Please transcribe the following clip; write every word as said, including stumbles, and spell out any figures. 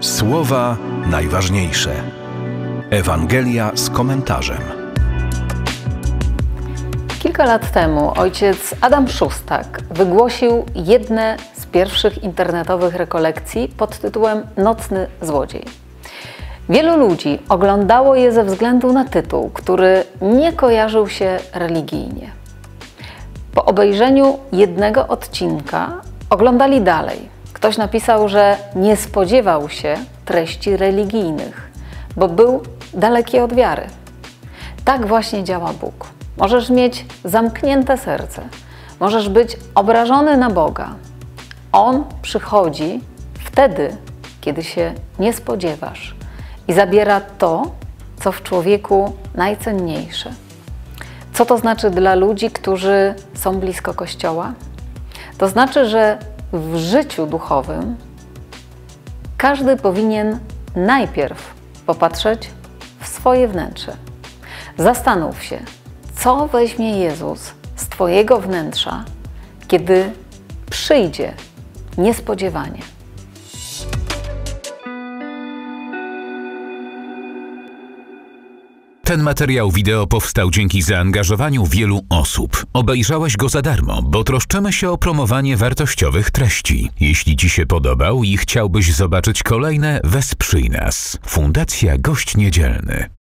Słowa najważniejsze. Ewangelia z komentarzem. Kilka lat temu ojciec Adam Szustak wygłosił jedne z pierwszych internetowych rekolekcji pod tytułem Nocny złodziej. Wielu ludzi oglądało je ze względu na tytuł, który nie kojarzył się religijnie. Po obejrzeniu jednego odcinka oglądali dalej. Ktoś napisał, że nie spodziewał się treści religijnych, bo był daleki od wiary. Tak właśnie działa Bóg. Możesz mieć zamknięte serce, możesz być obrażony na Boga. On przychodzi wtedy, kiedy się nie spodziewasz i zabiera to, co w człowieku najcenniejsze. Co to znaczy dla ludzi, którzy są blisko Kościoła? To znaczy, że w życiu duchowym każdy powinien najpierw popatrzeć w swoje wnętrze. Zastanów się, co weźmie Jezus z Twojego wnętrza, kiedy przyjdzie niespodziewanie. Ten materiał wideo powstał dzięki zaangażowaniu wielu osób. Obejrzałeś go za darmo, bo troszczymy się o promowanie wartościowych treści. Jeśli Ci się podobał i chciałbyś zobaczyć kolejne, wesprzyj nas. Fundacja Gość Niedzielny.